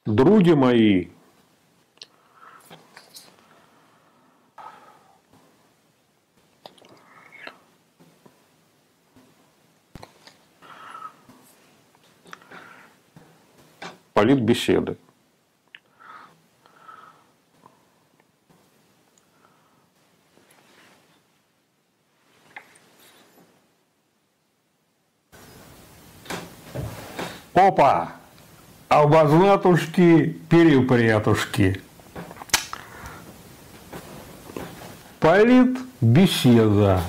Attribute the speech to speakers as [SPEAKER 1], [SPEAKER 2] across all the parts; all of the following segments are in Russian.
[SPEAKER 1] Други мои, политбеседы. Опа! Обознатушки, перепрятушки. Политбеседа.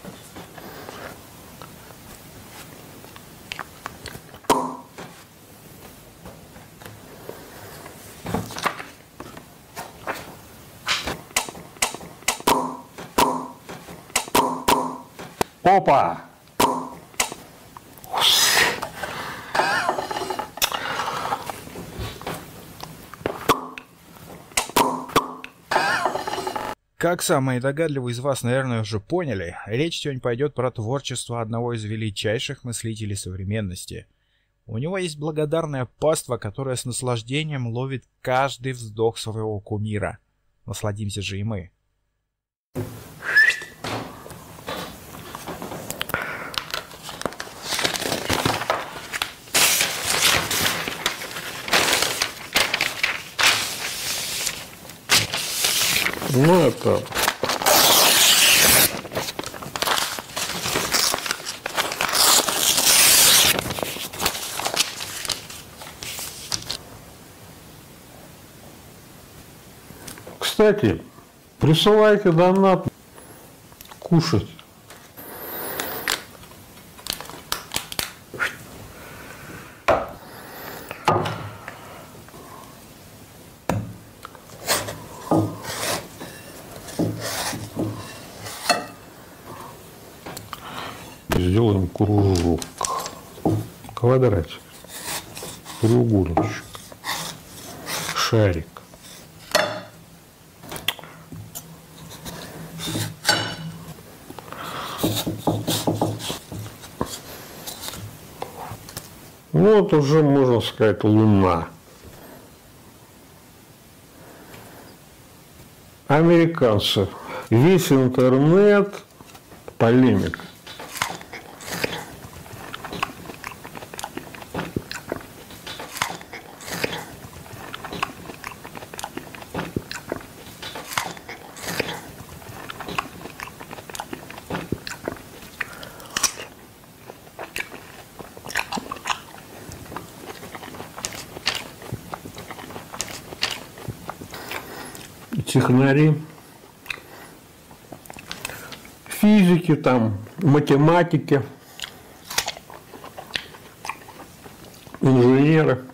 [SPEAKER 1] Опа!
[SPEAKER 2] Как самые догадливые из вас, наверное, уже поняли, речь сегодня пойдет про творчество одного из величайших мыслителей современности. У него есть благодарная паства, которая с наслаждением ловит каждый вздох своего кумира. Насладимся же и мы.
[SPEAKER 1] Ну, это... Кстати, присылайте донат кушать. Сделаем кружок, квадратик, треугольничек, шарик. Вот уже, можно сказать, Луна. Американцы. Весь интернет полемика. Технари, физики, там, математики, инженеры.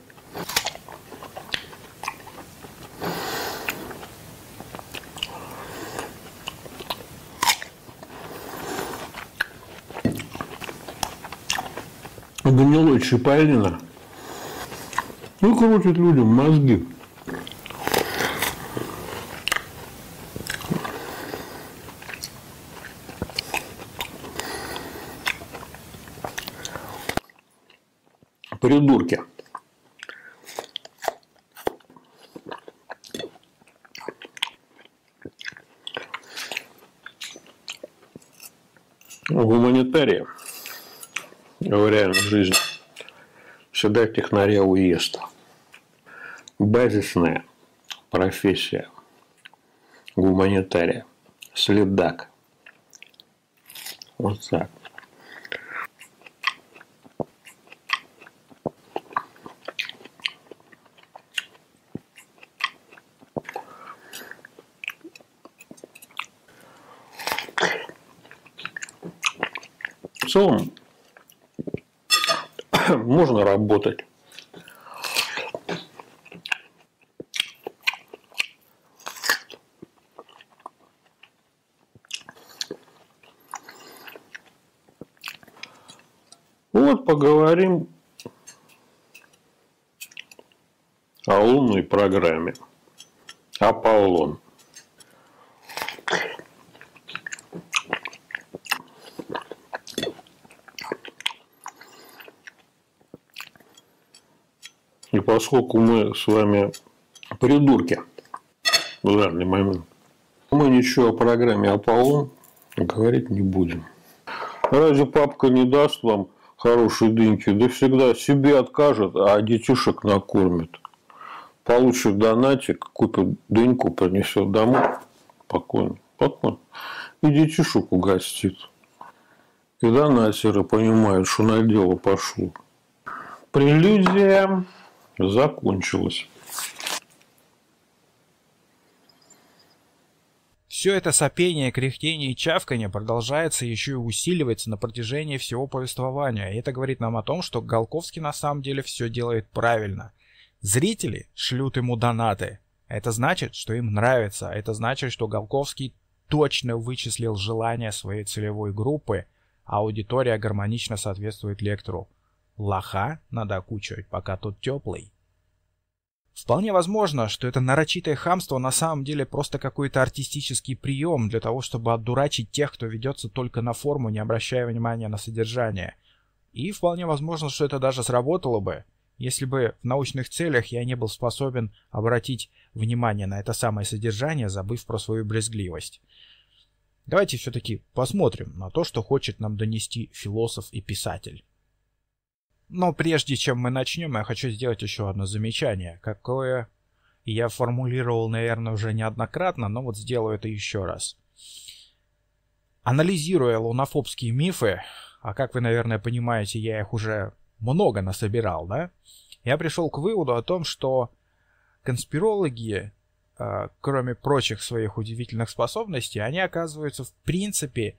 [SPEAKER 1] Гнилой Чиполлино крутит людям мозги. Придурки. Гуманитарии в реальной жизни всегда технаря уезд. Базисная профессия гуманитария. Следак. Вот так. В целом можно работать. Вот поговорим о лунной программе. Аполлон. И поскольку мы с вами придурки в данный момент, мы ничего о программе Аполлон говорить не будем. Разве папка не даст вам хорошей дыньки? Да всегда себе откажет, а детишек накормит. Получит донатик, купит дыньку, принесет домой. Спокойно. И детишек угостит. И донатеры понимают, что на дело пошло. Прелюдия закончилась.
[SPEAKER 2] Все это сопение, кряхтение и чавканье продолжается еще и усиливается на протяжении всего повествования. И это говорит нам о том, что Голковский на самом деле все делает правильно. Зрители шлют ему донаты. Это значит, что им нравится. Это значит, что Голковский точно вычислил желания своей целевой группы, а аудитория гармонично соответствует лектору. Лоха надо окучивать, пока тот теплый. Вполне возможно, что это нарочитое хамство на самом деле просто какой-то артистический прием для того, чтобы отдурачить тех, кто ведется только на форму, не обращая внимания на содержание. И вполне возможно, что это даже сработало бы, если бы в научных целях я не был способен обратить внимание на это самое содержание, забыв про свою брезгливость. Давайте все-таки посмотрим на то, что хочет нам донести философ и писатель. Но прежде чем мы начнем, я хочу сделать еще одно замечание, какое я формулировал, наверное, уже неоднократно, но вот сделаю это еще раз. Анализируя лунофобские мифы, а как вы, наверное, понимаете, я их уже много насобирал, да? Я пришел к выводу о том, что конспирологи, кроме прочих своих удивительных способностей, они оказываются в принципе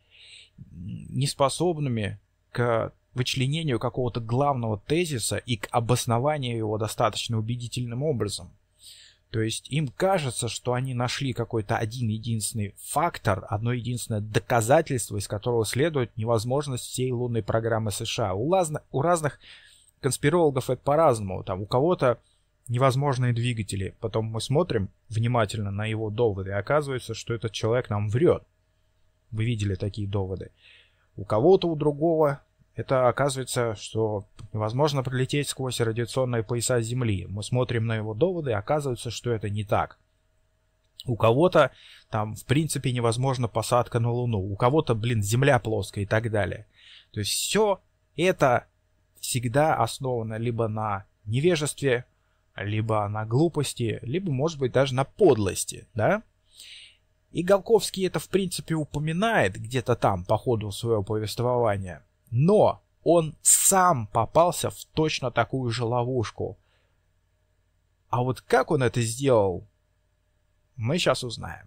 [SPEAKER 2] неспособными к вычленению какого-то главного тезиса и к обоснованию его достаточно убедительным образом. То есть им кажется, что они нашли какой-то один единственный фактор, одно единственное доказательство, из которого следует невозможность всей лунной программы США. У разных конспирологов это по-разному. Там у кого-то невозможные двигатели. Потом мы смотрим внимательно на его доводы, и оказывается, что этот человек нам врет. Вы видели такие доводы. У кого-то, у другого это оказывается, что невозможно пролететь сквозь радиационные пояса Земли. Мы смотрим на его доводы, и оказывается, что это не так. У кого-то там в принципе невозможна посадка на Луну. У кого-то, Земля плоская и так далее. То есть все это всегда основано либо на невежестве, либо на глупости, либо, может быть, даже на подлости, да? И Голковский это, в принципе, упоминает где-то там по ходу своего повествования. Но он сам попался в точно такую же ловушку. А вот как он это сделал, мы сейчас узнаем.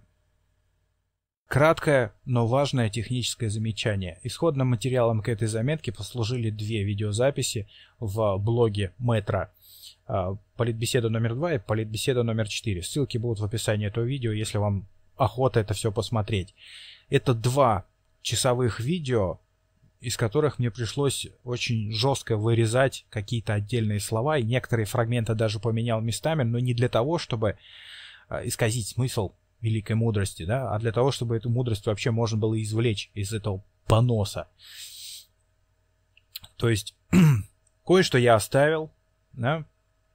[SPEAKER 2] Краткое, но важное техническое замечание. Исходным материалом к этой заметке послужили две видеозаписи в блоге Метро. Политбеседа номер 2 и политбеседа номер 4. Ссылки будут в описании этого видео, если вам охота это все посмотреть. Это 2 часовых видео, из которых мне пришлось очень жестко вырезать какие-то отдельные слова, и некоторые фрагменты даже поменял местами, но не для того, чтобы исказить смысл великой мудрости, да, а для того, чтобы эту мудрость вообще можно было извлечь из этого поноса. То есть кое-что я оставил, да,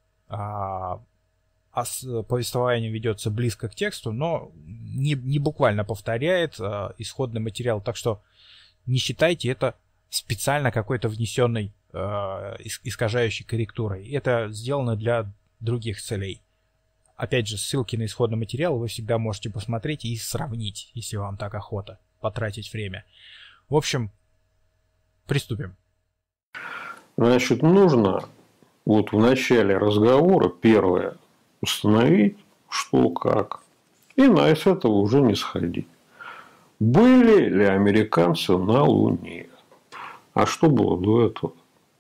[SPEAKER 2] повествование ведется близко к тексту, но не буквально повторяет исходный материал, так что не считайте это специально какой-то внесенной искажающей корректурой. Это сделано для других целей. Опять же, ссылки на исходный материал вы всегда можете посмотреть и сравнить, если вам так охота потратить время. В общем, приступим.
[SPEAKER 1] Значит, нужно вот в начале разговора первое установить, что как, и с этого уже не сходить. Были ли американцы на Луне? А что было до этого?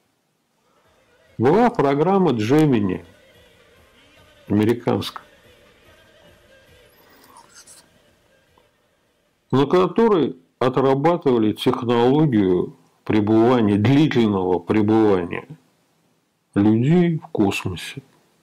[SPEAKER 1] Была программа Gemini, американская, на которой отрабатывали технологию пребывания, длительного пребывания людей в космосе.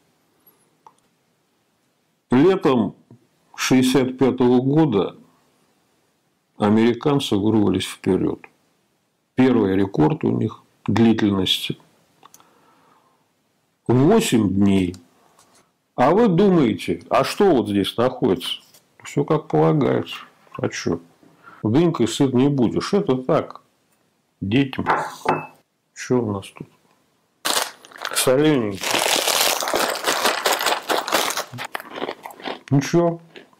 [SPEAKER 1] Летом 1965 года американцы вырвались вперед. Первый рекорд у них длительности 8 дней. А вы думаете, а что вот здесь находится? Все как полагается. А что? Дынькой сыт не будешь. Это так. Детям. Что у нас тут? Солененький. Ничего.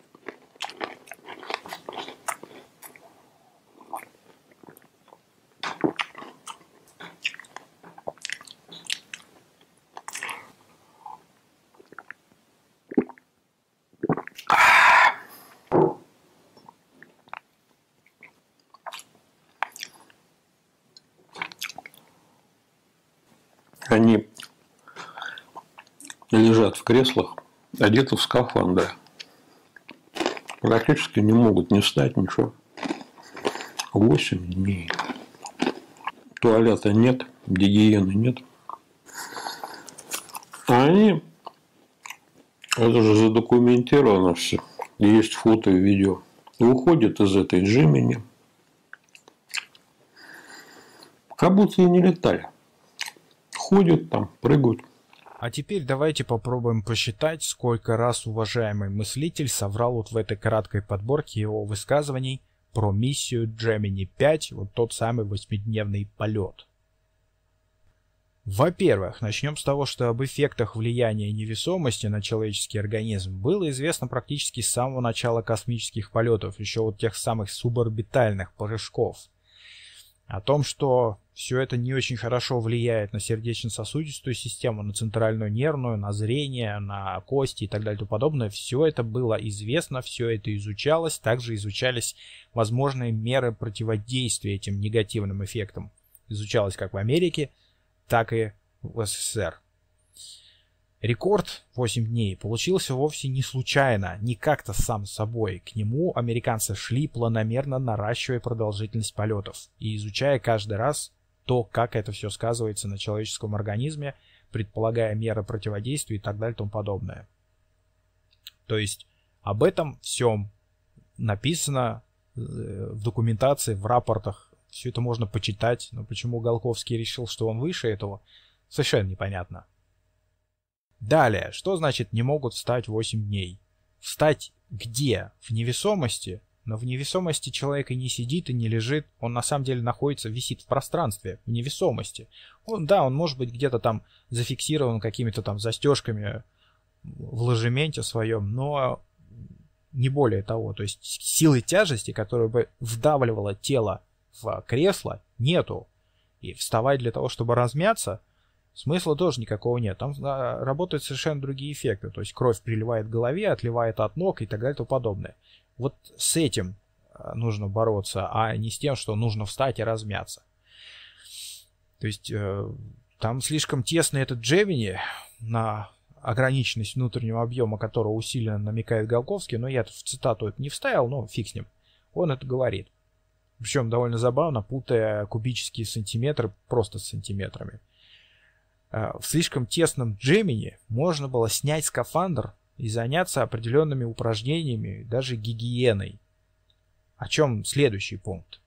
[SPEAKER 1] Они лежат в креслах, одеты в скафандры. Практически не могут не встать, ничего. 8 дней. Туалета нет, гигиены нет. А они, это же задокументировано все. Есть фото и видео. Уходят из этой Джемини. Как будто и не летали. Ходят там, прыгают.
[SPEAKER 2] А теперь давайте попробуем посчитать, сколько раз уважаемый мыслитель соврал вот в этой краткой подборке его высказываний про миссию Gemini 5, вот тот самый 8-дневный полет. Во-первых, начнем с того, что об эффектах влияния невесомости на человеческий организм было известно практически с самого начала космических полетов, еще вот тех самых суборбитальных прыжков. О том, что все это не очень хорошо влияет на сердечно-сосудистую систему, на центральную нервную, на зрение, на кости и так далее и тому подобное, все это было известно, все это изучалось, также изучались возможные меры противодействия этим негативным эффектам. Изучалось как в Америке, так и в СССР. Рекорд 8 дней получился вовсе не случайно, не как-то сам собой. К нему американцы шли, планомерно наращивая продолжительность полетов и изучая каждый раз то, как это все сказывается на человеческом организме, предполагая меры противодействия и так далее и тому подобное. То есть об этом всем написано в документации, в рапортах. Все это можно почитать, но почему Голковский решил, что он выше этого, совершенно непонятно. Далее, что значит не могут встать 8 дней? Встать где? В невесомости? Но в невесомости человек и не сидит, и не лежит. Он на самом деле находится, висит в пространстве, в невесомости. Он может быть где-то там зафиксирован какими-то там застежками в ложементе своем, но не более того. То есть силы тяжести, которая бы вдавливала тело в кресло, нету. И вставать для того, чтобы размяться, смысла тоже никакого нет. Там работают совершенно другие эффекты. То есть кровь приливает к голове, отливает от ног и так далее и тому подобное. Вот с этим нужно бороться, а не с тем, что нужно встать и размяться. То есть там слишком тесно этот Gemini, на ограниченность внутреннего объема которого усиленно намекает Голковский, но я в цитату это не вставил, но фиг с ним. Он это говорит. Причем довольно забавно, путая кубические сантиметры просто с сантиметрами. В слишком тесном Gemini можно было снять скафандр и заняться определенными упражнениями, даже гигиеной. О чем следующий пункт?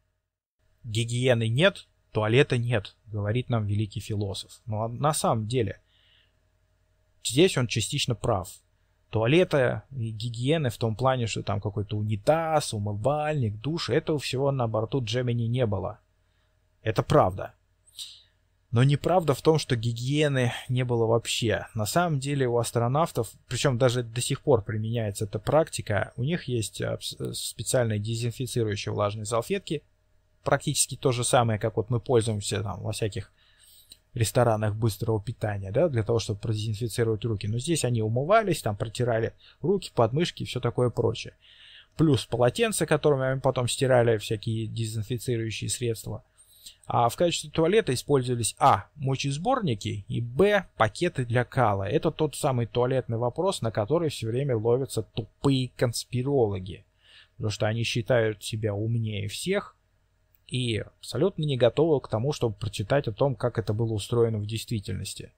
[SPEAKER 2] Гигиены нет, туалета нет, говорит нам великий философ. Но на самом деле, здесь он частично прав. Туалета и гигиены в том плане, что там какой-то унитаз, умывальник, душ, этого всего на борту Gemini не было. Это правда. Но неправда в том, что гигиены не было вообще. На самом деле у астронавтов, причем даже до сих пор применяется эта практика, у них есть специальные дезинфицирующие влажные салфетки, практически то же самое, как вот мы пользуемся там во всяких ресторанах быстрого питания, да, для того, чтобы продезинфицировать руки. Но здесь они умывались, там протирали руки, подмышки и все такое прочее. Плюс полотенца, которыми они потом стирали всякие дезинфицирующие средства. А в качестве туалета использовались мочесборники и пакеты для кала. Это тот самый туалетный вопрос, на который все время ловятся тупые конспирологи. Потому что они считают себя умнее всех и абсолютно не готовы к тому, чтобы прочитать о том, как это было устроено в действительности.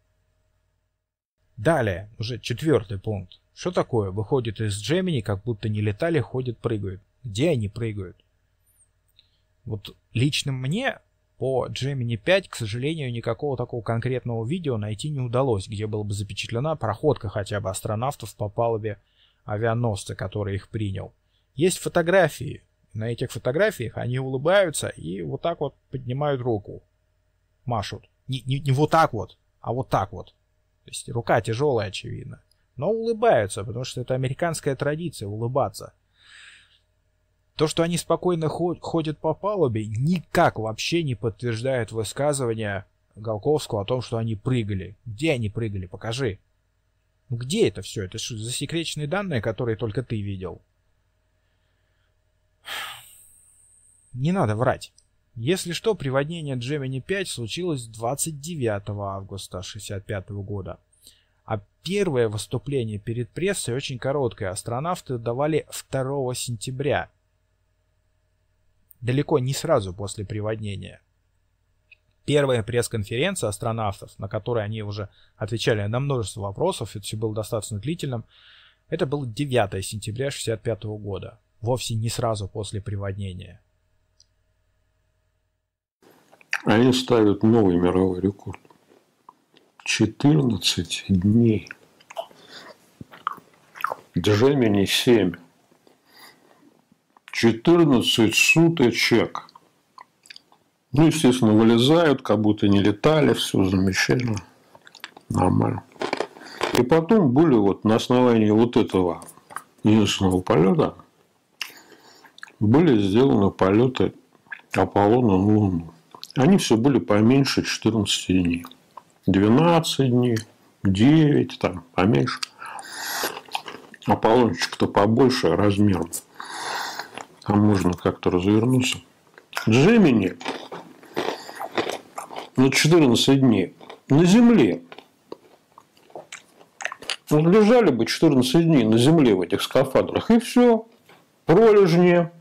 [SPEAKER 2] Далее, уже 4-й пункт. Что такое? Выходит из Gemini, как будто не летали, ходят, прыгают. Где они прыгают? Вот лично мне По Gemini 5, к сожалению, никакого такого конкретного видео найти не удалось, где была бы запечатлена проходка хотя бы астронавтов по палубе авианосца, который их принял. Есть фотографии. На этих фотографиях они улыбаются и вот так вот поднимают руку. Машут. Не вот так вот, а вот так вот. То есть рука тяжелая, очевидно. Но улыбаются, потому что это американская традиция улыбаться. То, что они спокойно ходят по палубе, никак вообще не подтверждает высказывание Голковского о том, что они прыгали. Где они прыгали? Покажи. Ну где это все? Это что, засекреченные данные, которые только ты видел? Не надо врать. Если что, приводнение Gemini 5 случилось 29 августа 1965 года. А первое выступление перед прессой очень короткое. Астронавты давали 2 сентября. Далеко не сразу после приводнения. Первая пресс-конференция астронавтов, на которой они уже отвечали на множество вопросов, это все было достаточно длительным, это было 9 сентября 1965 года. Вовсе не сразу после приводнения.
[SPEAKER 1] Они ставят новый мировой рекорд. 14 дней. Gemini 7. 14 суточек. Ну, естественно, вылезают, как будто не летали, все замечательно, нормально. И потом были вот на основании вот этого единственного полета были сделаны полеты Аполлона на Луну. Они все были поменьше 14 дней. 12 дней, 9, там, поменьше. Аполлончик-то побольше размером. Там можно как-то развернуться. Gemini на 14 дней на Земле. Вот лежали бы 14 дней на Земле в этих скафандрах, и все. Пролежни.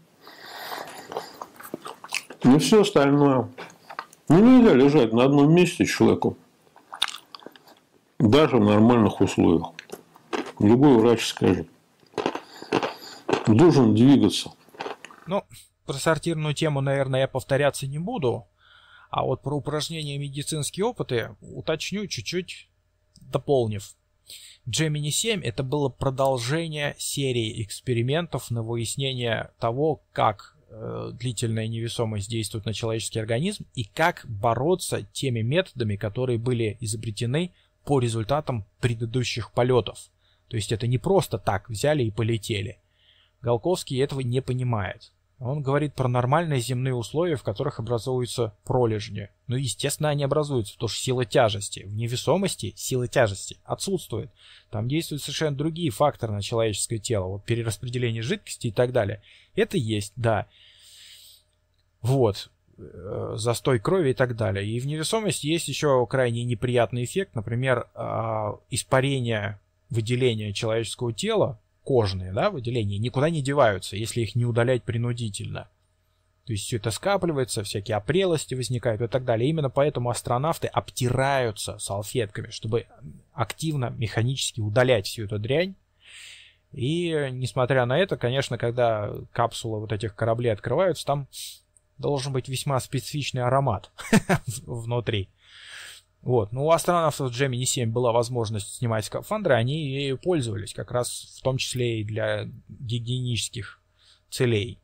[SPEAKER 1] И все остальное. Ну, нельзя лежать на одном месте человеку. Даже в нормальных условиях. Любой врач скажет. Должен двигаться.
[SPEAKER 2] Ну, про сортирную тему, наверное, я повторяться не буду. А вот про упражнения и медицинские опыты уточню чуть-чуть, дополнив. Gemini 7 это было продолжение серии экспериментов на выяснение того, как длительная невесомость действует на человеческий организм и как бороться теми методами, которые были изобретены по результатам предыдущих полетов. То есть это не просто так взяли и полетели. Голковский этого не понимает. Он говорит про нормальные земные условия, в которых образуются пролежни. Ну, естественно, они образуются, потому что сила тяжести. В невесомости сила тяжести отсутствует. Там действуют совершенно другие факторы на человеческое тело. Вот перераспределение жидкости и так далее. Это есть, да. Вот. Застой крови и так далее. И в невесомости есть еще крайне неприятный эффект. Например, испарение, выделение человеческого тела, кожные, да, выделения, никуда не деваются, если их не удалять принудительно. То есть все это скапливается, всякие опрелости возникают и так далее. Именно поэтому астронавты обтираются салфетками, чтобы активно, механически удалять всю эту дрянь. И несмотря на это, конечно, когда капсулы вот этих кораблей открываются, там должен быть весьма специфичный аромат внутри. Вот. Ну, у астронавтов Gemini 7 была возможность снимать скафандры, они ею пользовались, как раз в том числе и для гигиенических целей.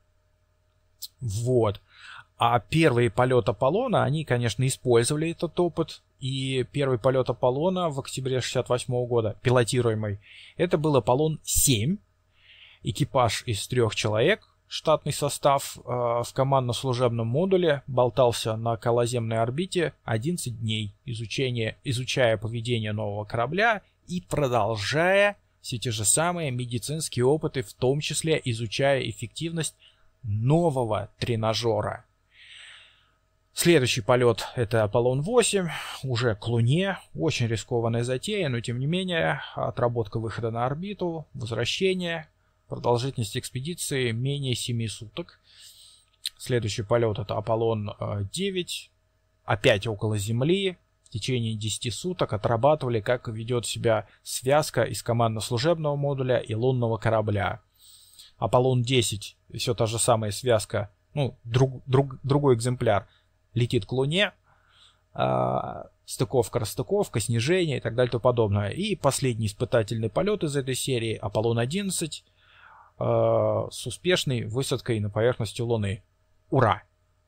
[SPEAKER 2] Вот. А первый полет Аполлона, они, конечно, использовали этот опыт. И первый полет Аполлона в октябре 1968 года, пилотируемый, это был Аполлон 7. Экипаж из 3 человек. Штатный состав в командно-служебном модуле болтался на околоземной орбите 11 дней, изучая поведение нового корабля и продолжая все те же самые медицинские опыты, в том числе изучая эффективность нового тренажера. Следующий полет — это Аполлон 8, уже к Луне. Очень рискованная затея, но тем не менее отработка выхода на орбиту, возвращение. Продолжительность экспедиции менее 7 суток. Следующий полет — это Аполлон 9. Опять около Земли. В течение 10 суток отрабатывали, как ведет себя связка из командно-служебного модуля и лунного корабля. Аполлон 10. Все та же самая связка. Ну, другой экземпляр. летит к Луне, стыковка, расстыковка, снижение и так далее и тому подобное. И последний испытательный полет из этой серии, Аполлон-11, с успешной высадкой на поверхности Луны. Ура!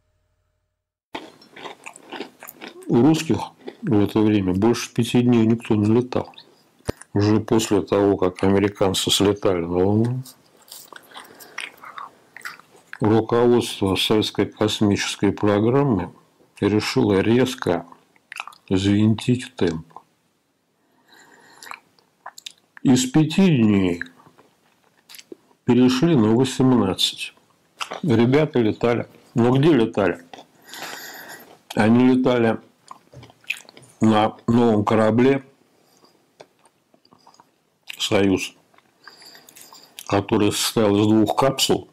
[SPEAKER 1] У русских в это время больше 5 дней никто не летал. Уже после того, как американцы слетали на Луну, руководство советской космической программы решило резко взвинтить темп. Из 5 дней перешли на 18. Ребята летали. Но где летали? Они летали на новом корабле «Союз», который состоял из 2 капсул.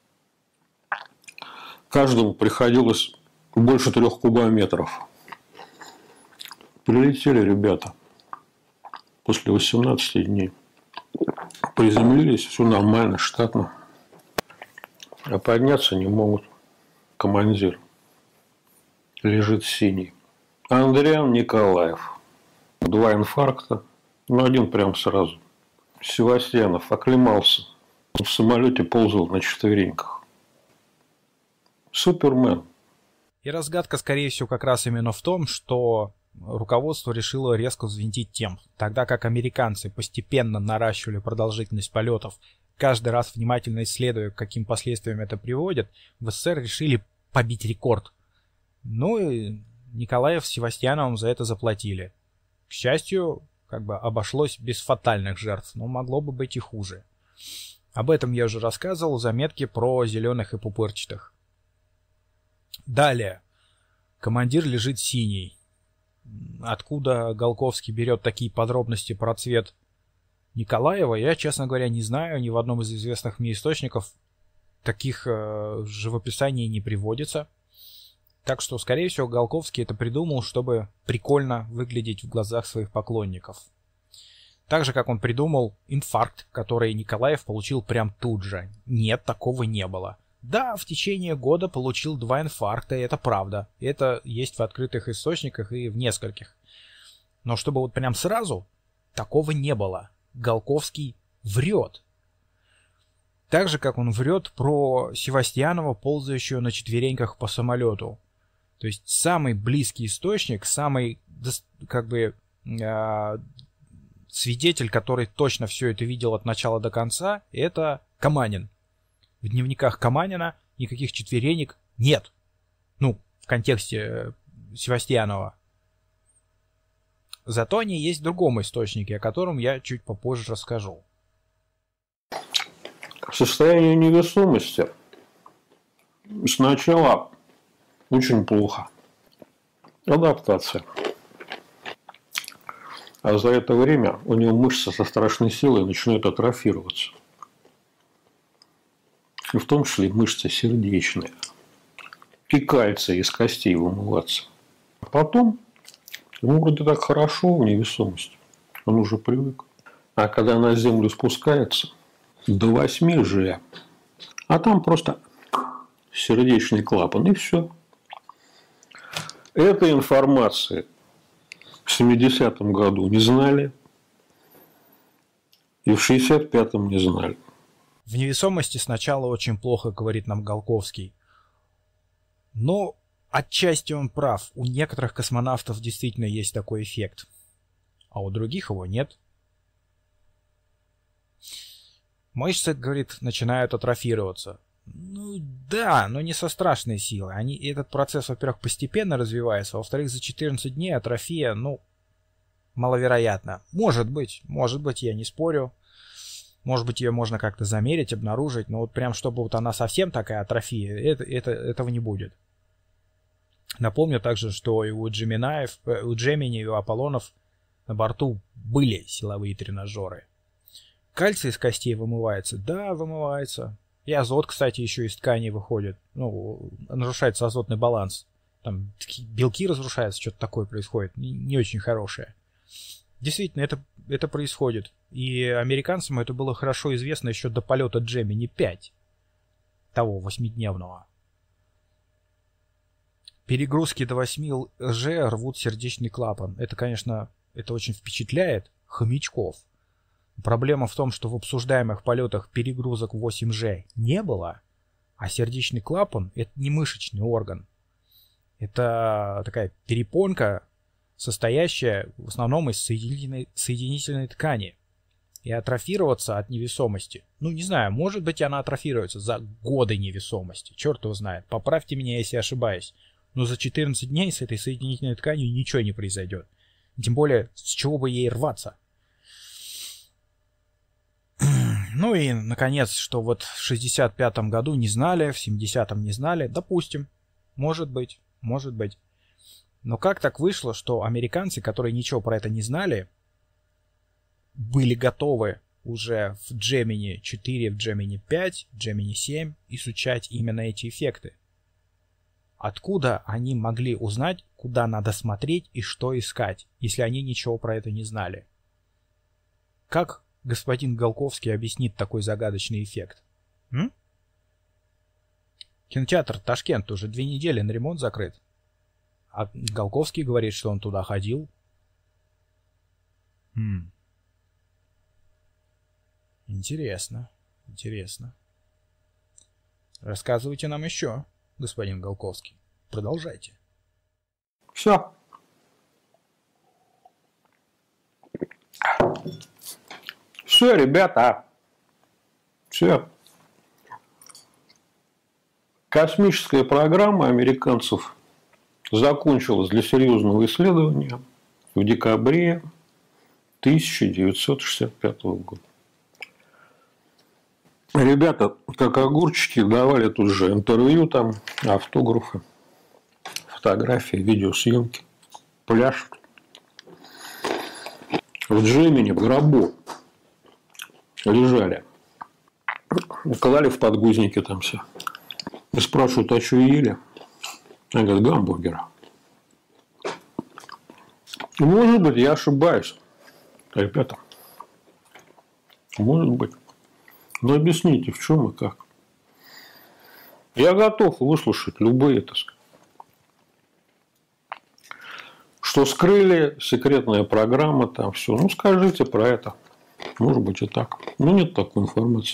[SPEAKER 1] Каждому приходилось больше 3 кубометров. Прилетели ребята после 18 дней. Приземлились, все нормально, штатно. А подняться не могут. Командир лежит синий. Андриан Николаев. 2 инфаркта. Ну, один прям сразу. Севастьянов оклемался. В самолете ползал на четвереньках. Супермен.
[SPEAKER 2] И разгадка, скорее всего, как раз именно в том, что руководство решило резко взвинтить темп, тогда как американцы постепенно наращивали продолжительность полетов, каждый раз внимательно исследуя, к каким последствиям это приводит, в СССР решили побить рекорд. Ну и Николаев с Севастьяновым за это заплатили. К счастью, обошлось без фатальных жертв, но могло бы быть и хуже. Об этом я уже рассказывал в заметке про зеленых и пупырчатых. Далее. Командир лежит синий. Откуда Голковский берет такие подробности про цвет Николаева, я, честно говоря, не знаю. Ни в одном из известных мне источников таких живописаний не приводится. Так что, скорее всего, Голковский это придумал, чтобы прикольно выглядеть в глазах своих поклонников. Так же, как он придумал инфаркт, который Николаев получил прям тут же. Нет, такого не было. Да, в течение года получил 2 инфаркта, и это правда. Это есть в открытых источниках и в нескольких. Но чтобы вот прям сразу, такого не было. Голковский врет. Так же, как он врет про Севастьянова, ползающего на четвереньках по самолету. То есть самый близкий источник, самый свидетель, который точно все это видел от начала до конца, это Каманин. В дневниках Каманина никаких четверенек нет. Ну, в контексте Севастьянова. Зато они есть в другом источнике, о котором я чуть попозже расскажу.
[SPEAKER 1] Состояние невесомости сначала очень плохо. Адаптация. А за это время у него мышцы со страшной силой начинают атрофироваться. И в том числе мышцы сердечные. И кальций из костей вымываться. А потом ему вроде так хорошо в невесомости. Он уже привык. А когда на землю спускается, до 8 же. А там просто сердечный клапан, и все. Этой информации в 70-м году не знали. И в 65-м не знали.
[SPEAKER 2] В невесомости сначала очень плохо, говорит нам Голковский. Но отчасти он прав. У некоторых космонавтов действительно есть такой эффект. А у других его нет. Мышцы, говорит, начинают атрофироваться. Ну да, но не со страшной силой. Этот процесс, во-первых, постепенно развивается, во-вторых, за 14 дней атрофия, маловероятно. Может быть, я не спорю. Может быть, ее можно как-то замерить, обнаружить, но вот прям чтобы вот она совсем такая атрофия, этого не будет. Напомню также, что и у Джемини, и у Аполлонов на борту были силовые тренажеры. Кальций из костей вымывается? Да, вымывается. И азот, кстати, еще из тканей выходит. Нарушается азотный баланс. Там белки разрушаются, что-то такое происходит. Не очень хорошее. Действительно, это происходит. И американцам это было хорошо известно еще до полета Джемини 5. Того 8-дневного. перегрузки до 8 Ж рвут сердечный клапан. Это, конечно, это очень впечатляет хомячков. Проблема в том, что в обсуждаемых полетах перегрузок 8Ж не было, а сердечный клапан — это не мышечный орган. Это такая перепонка, состоящая в основном из соединительной ткани. И атрофироваться от невесомости, ну, не знаю, может быть, она атрофируется за годы невесомости, черт его знает, поправьте меня, если ошибаюсь, но за 14 дней с этой соединительной тканью ничего не произойдет. Тем более, с чего бы ей рваться? Ну и, наконец, что вот в 65-м году не знали, в 70-м не знали, допустим, может быть. Но как так вышло, что американцы, которые ничего про это не знали, были готовы уже в Gemini 4, в Gemini 5, Gemini 7 изучать именно эти эффекты? Откуда они могли узнать, куда надо смотреть и что искать, если они ничего про это не знали? Как господин Голковский объяснит такой загадочный эффект? Кинотеатр Ташкент уже 2 недели на ремонт закрыт. А Голковский говорит, что он туда ходил. Интересно. Рассказывайте нам еще, господин Голковский. Продолжайте.
[SPEAKER 1] Все. Все, ребята. Все. Космическая программа американцев закончилась для серьезного исследования в декабре 1965 года. Ребята, как огурчики, давали тут же интервью, там, автографы, фотографии, видеосъемки, пляж. В Gemini в гробу лежали, клали в подгузники там все. И спрашивают, а что ели? Они говорят, гамбургера. Может быть, я ошибаюсь, ребята. Может быть. Но объясните, в чем и как. Я готов выслушать любые, так сказать. Что скрыли, секретная программа, там все. Ну, скажите про это. Может быть и так. Но нет такой информации.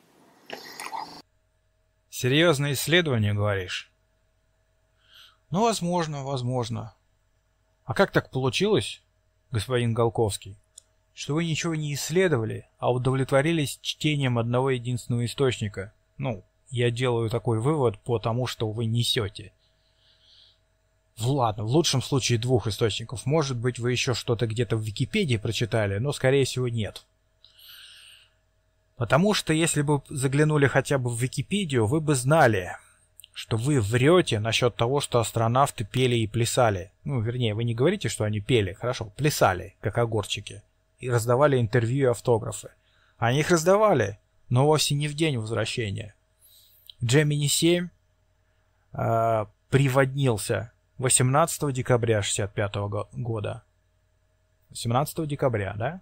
[SPEAKER 2] Серьезное исследование, говоришь? Ну, возможно. А как так получилось, господин Голковский, что вы ничего не исследовали, а удовлетворились чтением одного единственного источника? Ну, я делаю такой вывод по тому, что вы несете. Ладно, в лучшем случае 2 источников. Может быть, вы еще что-то где-то в Википедии прочитали, но, скорее всего, нет. Потому что, если бы заглянули хотя бы в Википедию, вы бы знали, что вы врете насчет того, что астронавты пели и плясали. Ну, вернее, вы не говорите, что они пели, хорошо, плясали, как огурчики, и раздавали интервью и автографы. Они их раздавали, но вовсе не в день возвращения. Gemini 7 приводнился 18 декабря 1965 года. 18 декабря, да?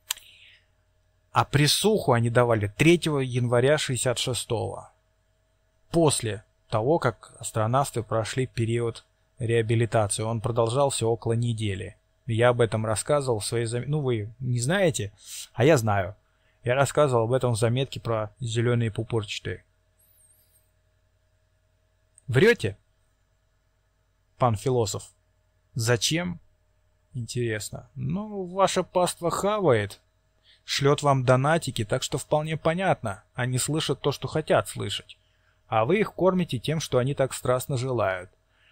[SPEAKER 2] А присуху они давали 3 января 1966. После того, как астронавты прошли период реабилитации. Он продолжался около недели. Я об этом рассказывал в своей заметке. Ну, вы не знаете, а я знаю. Я рассказывал об этом в заметке про зеленые пупырчатые. Врете, пан философ? Зачем? Интересно. Ну, ваша паства хавает. Шлет вам донатики, так что вполне понятно. Они слышат то, что хотят слышать. А вы их кормите тем, что они так страстно желают.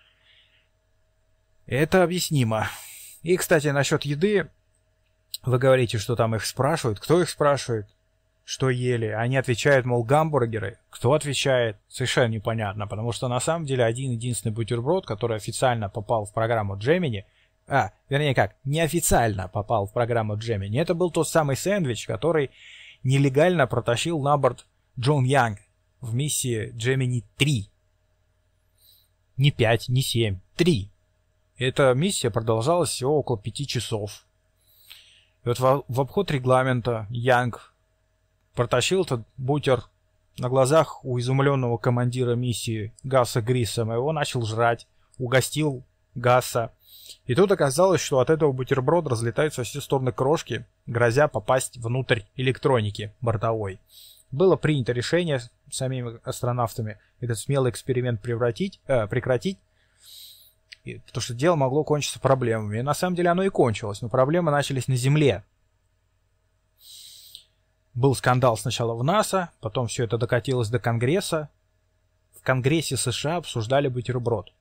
[SPEAKER 2] Это объяснимо. И, кстати, насчет еды. Вы говорите, что там их спрашивают. Кто их спрашивает? Что ели? Они отвечают, мол, гамбургеры. Кто отвечает? Совершенно непонятно. Потому что на самом деле один-единственный бутерброд, который официально попал в программу Gemini, вернее как, неофициально попал в программу Gemini, это был тот самый сэндвич, который нелегально протащил на борт Джон Янг в миссии Gemini 3. Не 5, не 7, 3. Эта миссия продолжалась всего около 5 часов. И вот в обход регламента Янг протащил этот бутер на глазах у изумленного командира миссии Гаса Гриссома. Его начал жрать, угостил Гасса. И тут оказалось, что от этого бутерброда разлетаются во все стороны крошки, грозя попасть внутрь электроники бортовой. Было принято решение самими астронавтами этот смелый эксперимент прекратить, потому что дело могло кончиться проблемами. И на самом деле оно и кончилось, но проблемы начались на Земле. Был скандал сначала в НАСА, потом все это докатилось до Конгресса. В Конгрессе США обсуждали бутерброд.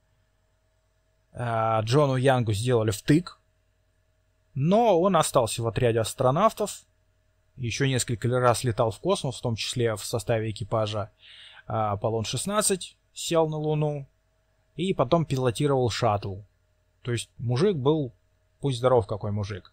[SPEAKER 2] Джону Янгу сделали втык, но он остался в отряде астронавтов, еще несколько раз летал в космос, в том числе в составе экипажа Аполлон-16, сел на Луну и потом пилотировал шаттл. То есть мужик был, пусть здоров какой мужик.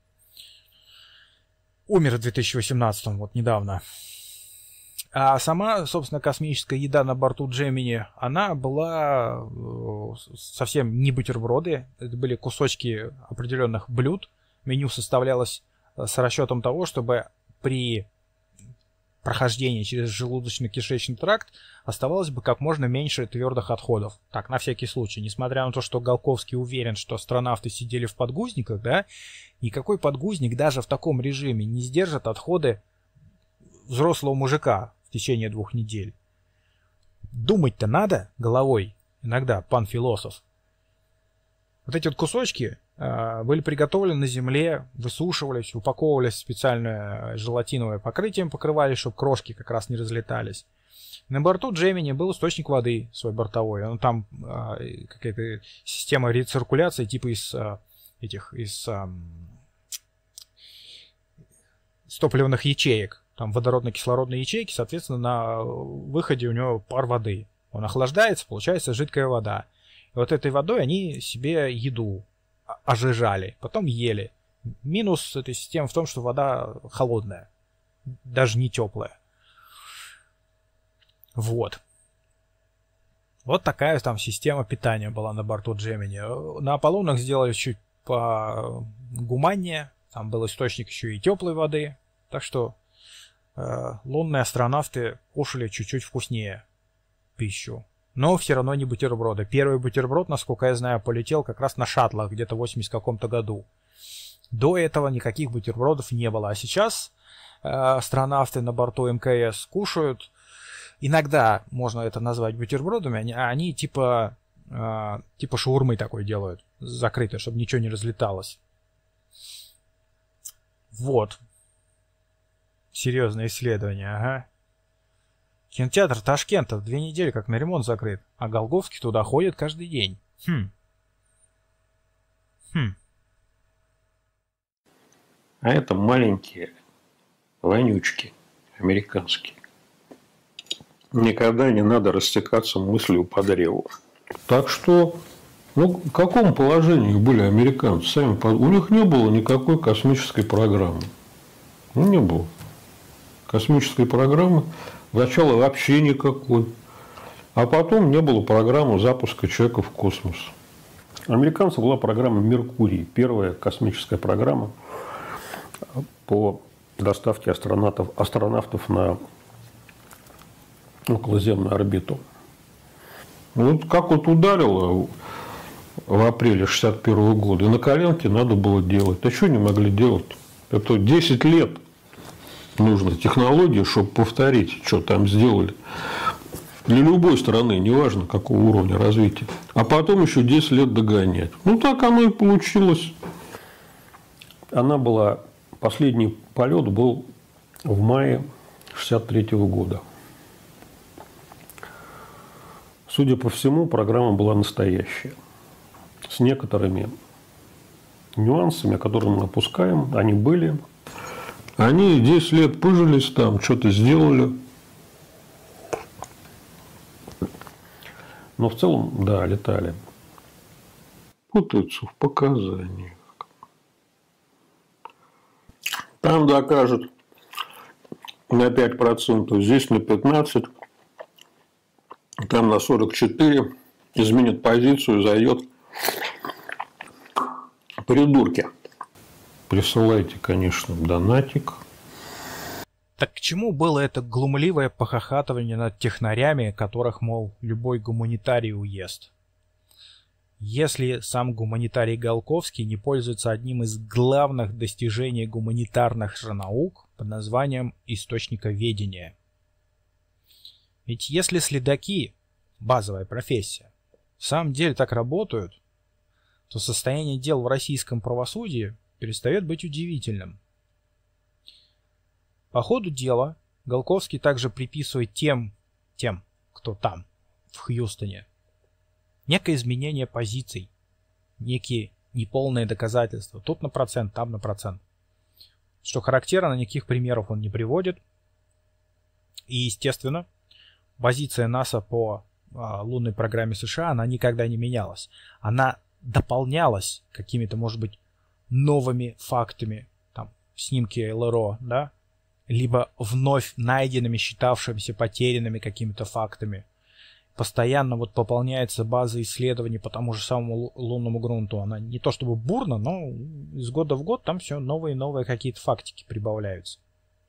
[SPEAKER 2] Умер в 2018-м, вот недавно. А сама, собственно, космическая еда на борту Gemini, она была совсем не бутерброды, это были кусочки определенных блюд. Меню составлялось с расчетом того, чтобы при прохождении через желудочно-кишечный тракт оставалось бы как можно меньше твердых отходов. Так, на всякий случай, несмотря на то, что Голковский уверен, что астронавты сидели в подгузниках, да, никакой подгузник даже в таком режиме не сдержит отходы взрослого мужика в течение 2 недель. Думать-то надо головой иногда, пан философ. Вот эти вот кусочки были приготовлены на Земле, высушивались, упаковывались в специальное желатиновое покрытие, покрывали, чтобы крошки как раз не разлетались. На борту Gemini был источник воды свой бортовой. Он там какая-то система рециркуляции типа из топливных ячеек. Там водородно-кислородные ячейки, соответственно, на выходе у него пар воды. Он охлаждается, получается жидкая вода. И вот этой водой они себе еду ожижали, потом ели. Минус этой системы в том, что вода холодная, даже не теплая. Вот. Вот такая там система питания была на борту Gemini. На Аполлонах сделали чуть погуманнее. Там был источник еще и теплой воды. Так что лунные астронавты кушали чуть-чуть вкуснее пищу. Но все равно не бутерброды. Первый бутерброд, насколько я знаю, полетел как раз на шаттлах где-то в 80 каком-то году. До этого никаких бутербродов не было. А сейчас астронавты на борту МКС кушают. Иногда можно это назвать бутербродами. Они типа шаурмы такой делают. Закрытой, чтобы ничего не разлеталось. Вот. Серьезное исследование, ага. Кинотеатр Ташкента 2 недели как на ремонт закрыт, а Голговский туда ходит каждый день.
[SPEAKER 1] А это маленькие вонючки американские. Никогда не надо растекаться мыслью по древу. Так что, в каком положении были американцы? У них не было никакой космической программы. Не было. Космической программы сначала вообще никакой. А потом не было программы запуска человека в космос. У американцев была программа «Меркурий». Первая космическая программа по доставке астронавтов на околоземную орбиту. Вот как вот ударило в апреле 1961 года, и на коленке надо было делать. А что не могли делать? Это 10 лет нужно технологии, чтобы повторить, что там сделали. Для любой страны, неважно какого уровня развития. А потом еще 10 лет догонять. Так оно и получилось. Последний полет был в мае 1963 года. Судя по всему, программа была настоящая. С некоторыми нюансами, которые мы опускаем, они были. Они 10 лет пыжились там, что-то сделали. Но в целом, да, летали. Путаются в показаниях. Там докажут на 5%, здесь на 15%, там на 44%, изменит позицию, зайдет. Придурки. Присылайте, конечно, донатик.
[SPEAKER 2] Так к чему было это глумливое похохатывание над технарями, которых, мол, любой гуманитарий уест? если сам гуманитарий Голковский не пользуется одним из главных достижений гуманитарных же наук под названием источниковедение. Ведь если следаки, базовая профессия, в самом деле так работают, то состояние дел в российском правосудии перестает быть удивительным. По ходу дела Голковский также приписывает тем, кто там, в Хьюстоне, некое изменение позиций, некие неполные доказательства. Тут на процент, там на процент. Что характерно, никаких примеров он не приводит. И, естественно, позиция НАСА по лунной программе США, она никогда не менялась. Она дополнялась какими-то, может быть, новыми фактами, там, снимки ЛРО, да, либо вновь найденными, считавшимися потерянными какими-то фактами. Постоянно вот пополняется база исследований по тому же самому лунному грунту. Она не то чтобы бурно, но из года в год там все новые и новые какие-то фактики прибавляются.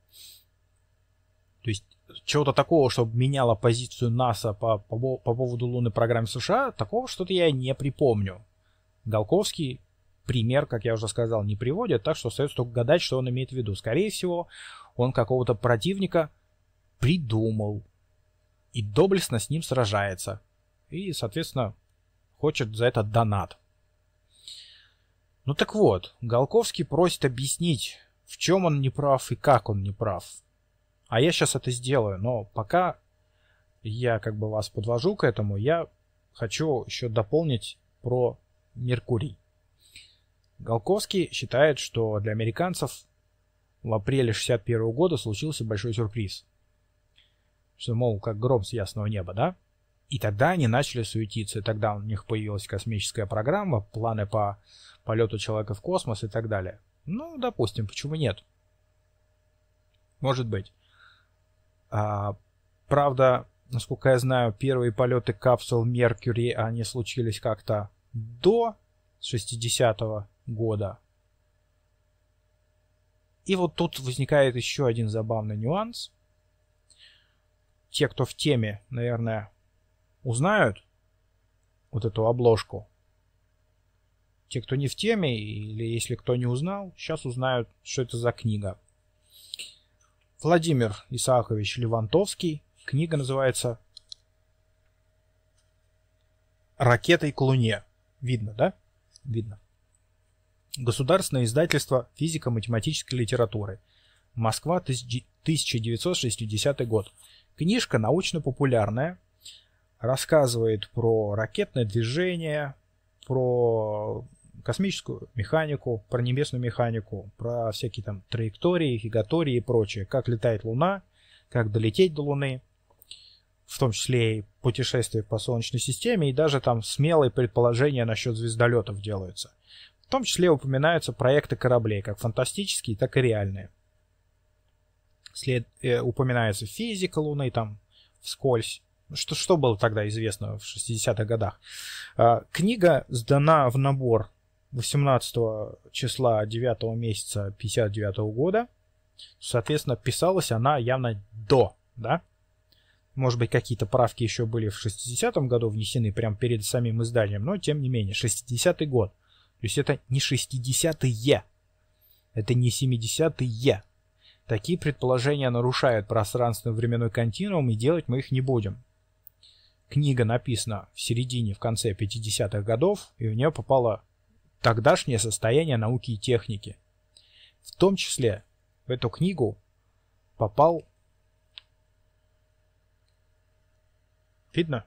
[SPEAKER 2] То есть чего-то такого, чтобы меняло позицию НАСА по поводу лунной программы США, такого что-то я не припомню. Голковский пример, как я уже сказал, не приводит, так что остается только гадать, что он имеет в виду. Скорее всего, он какого-то противника придумал и доблестно с ним сражается. И, соответственно, хочет за это донат. Ну так вот, Голковский просит объяснить, в чем он не прав и как он не прав. А я сейчас это сделаю, но пока я как бы вас подвожу к этому, я хочу еще дополнить про Меркурий. Голковский считает, что для американцев в апреле 1961 года случился большой сюрприз. Что, мол, как гром с ясного неба, да? И тогда они начали суетиться. И тогда у них появилась космическая программа, планы по полету человека в космос и так далее. Ну, допустим, почему нет? Может быть. Правда, насколько я знаю, первые полеты капсул Меркурий, они случились как-то до 60-го года. И вот тут возникает еще один забавный нюанс. Те, кто в теме, наверное, узнают вот эту обложку. Те, кто не в теме, или если кто не узнал, сейчас узнают, что это за книга. Владимир Исаакович Левантовский. Книга называется «Ракетой к Луне». Видно, да? Видно. Государственное издательство физико-математической литературы. Москва, 1960 год. Книжка научно-популярная. Рассказывает про ракетное движение, про космическую механику, про небесную механику, про всякие там траектории, гигатории и прочее. Как летает Луна, как долететь до Луны. В том числе и путешествия по Солнечной системе. И даже там смелые предположения насчет звездолетов делаются. В том числе упоминаются проекты кораблей, как фантастические, так и реальные. Упоминается физика Луны, там, вскользь. Что было тогда известно в 60-х годах. Книга сдана в набор 18 числа 9 месяца 59 года. Соответственно, писалась она явно до, да? Может быть, какие-то правки еще были в 60-м году внесены прямо перед самим изданием, но тем не менее, 60-й год. То есть это не 60-е, это не 70-е. Такие предположения нарушают пространственно-временной континуум, и делать мы их не будем. Книга написана в середине, в конце 50-х годов, и в нее попало тогдашнее состояние науки и техники. В том числе в эту книгу попал... Видно?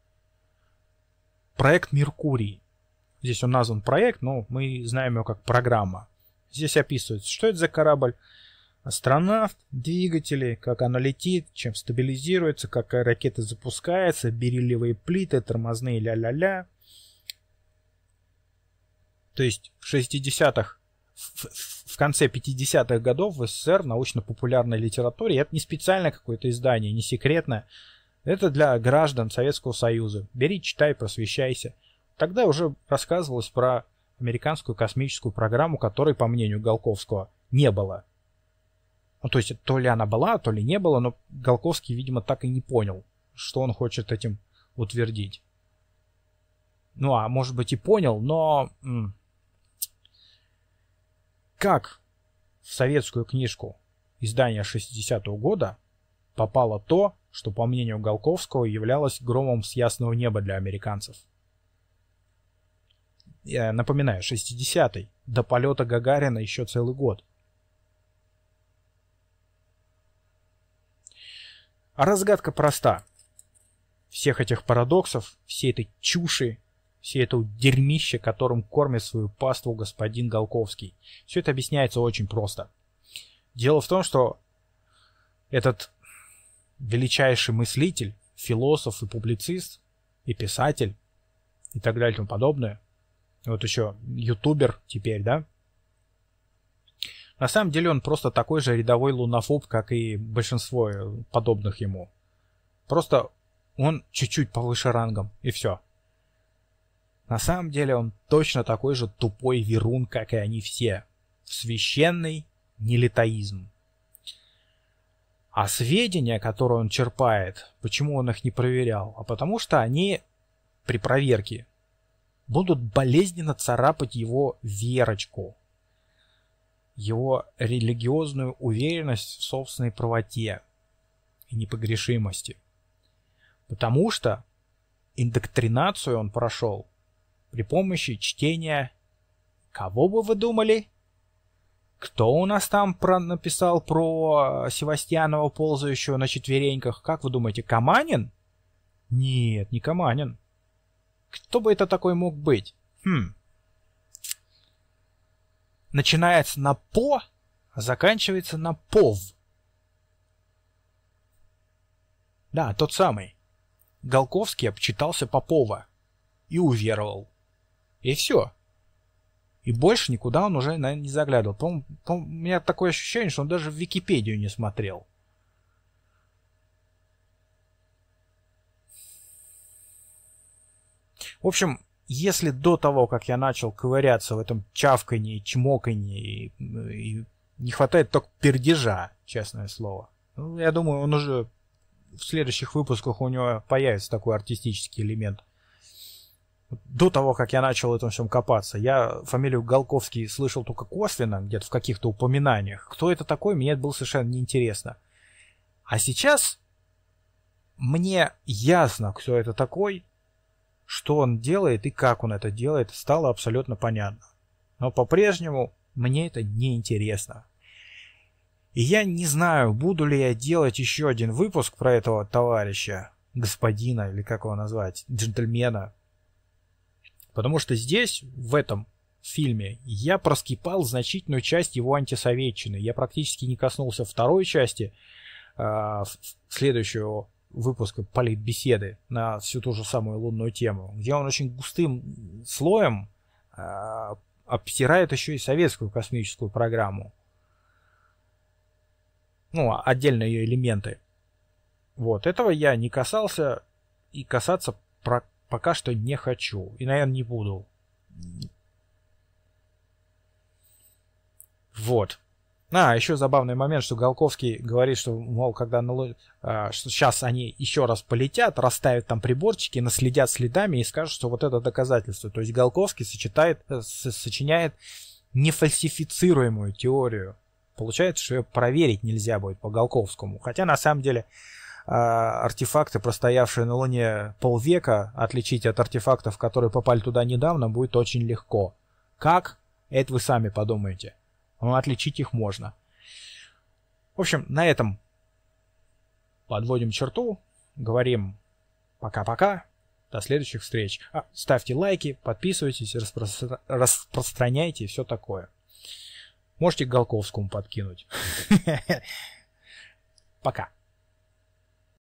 [SPEAKER 2] Проект Меркурий. Здесь он назван проект, но мы знаем его как программа. Здесь описывается, что это за корабль, астронавт, двигатели, как она летит, чем стабилизируется, как ракета запускается, бериллиевые плиты, тормозные ля-ля-ля. То есть в 60-х, в конце 50-х годов в СССР в научно-популярной литературе, это не специально какое-то издание, не секретное, это для граждан Советского Союза. Бери, читай, просвещайся. Тогда уже рассказывалось про американскую космическую программу, которой, по мнению Голковского, не было. Ну, то есть, то ли она была, то ли не было, но Голковский, видимо, так и не понял, что он хочет этим утвердить. Ну, а может быть и понял, но как в советскую книжку издания 60-го года попало то, что, по мнению Голковского, являлось громом с ясного неба для американцев? Я напоминаю, 60-й. До полета Гагарина еще целый год. А разгадка проста. Всех этих парадоксов, всей этой чуши, все это дерьмище, которым кормит свою паству господин Голковский. Все это объясняется очень просто. Дело в том, что этот величайший мыслитель, философ и публицист, и писатель, и так далее и тому подобное, вот еще ютубер теперь, да? На самом деле он просто такой же рядовой лунофоб, как и большинство подобных ему. Просто он чуть-чуть повыше рангом, и все. На самом деле он точно такой же тупой верун, как и они все. Священный нелитаизм. А сведения, которые он черпает, почему он их не проверял? А потому что они при проверке будут болезненно царапать его верочку, его религиозную уверенность в собственной правоте и непогрешимости. Потому что индоктринацию он прошел при помощи чтения... Кого бы вы думали? Кто у нас там написал про Севастьянова, ползающего на четвереньках? Как вы думаете, Каманин? Нет, не Каманин. Кто бы это такой мог быть? Начинается на «по», а заканчивается на «пов». Да, тот самый. Голковский обчитался Попова и уверовал. И все. И больше никуда он уже, наверное, не заглядывал. У меня такое ощущение, что он даже в Википедию не смотрел. В общем, если до того, как я начал ковыряться в этом чавканье, чмоканье, и не хватает только пердежа, честное слово, ну, я думаю, он уже в следующих выпусках у него появится такой артистический элемент. До того, как я начал в этом всем копаться, я фамилию Голковский слышал только косвенно, где-то в каких-то упоминаниях. Кто это такой, мне это было совершенно неинтересно. А сейчас мне ясно, кто это такой, что он делает и как он это делает, стало абсолютно понятно. Но по-прежнему мне это неинтересно. И я не знаю, буду ли я делать еще один выпуск про этого товарища, господина, или как его назвать, джентльмена. Потому что здесь, в этом фильме, я проскипал значительную часть его антисоветчины. Я практически не коснулся второй части следующего выпуска политбеседы на всю ту же самую лунную тему, где он очень густым слоем обсирает еще и советскую космическую программу. Ну, отдельные ее элементы. Вот, этого я не касался и касаться пока что не хочу. И, наверное, не буду. Вот. Еще забавный момент, что Голковский говорит, что, мол, когда что сейчас они еще раз полетят, расставят там приборчики, наследят следами и скажут, что вот это доказательство. То есть Голковский сочиняет нефальсифицируемую теорию. Получается, что ее проверить нельзя будет по Голковскому. Хотя, на самом деле, артефакты, простоявшие на Луне полвека, отличить от артефактов, которые попали туда недавно, будет очень легко. Как? Это вы сами подумаете. Но отличить их можно. В общем, на этом подводим черту. Говорим пока-пока. До следующих встреч. Ставьте лайки, подписывайтесь, распространяйте и все такое. Можете к Голковскому подкинуть. Пока.